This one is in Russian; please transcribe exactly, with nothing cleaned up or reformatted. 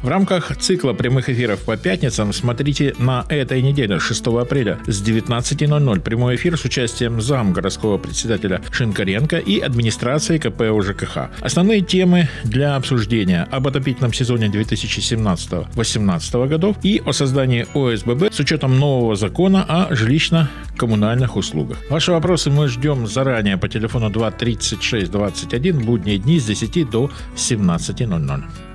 В рамках цикла прямых эфиров по пятницам смотрите на этой неделе, шестого апреля, с девятнадцати ноль-ноль. Прямой эфир с участием зам городского председателя Шинкаренко и администрации ка пэ о жэ ка ха. Основные темы для обсуждения: об отопительном сезоне две тысячи семнадцатого — две тысячи восемнадцатого годов и о создании о эс бэ бэ с учетом нового закона о жилищно-коммунальных услугах. Ваши вопросы мы ждем заранее по телефону два тридцать шесть двадцать один, будние дни с десяти до семнадцати ноль-ноль.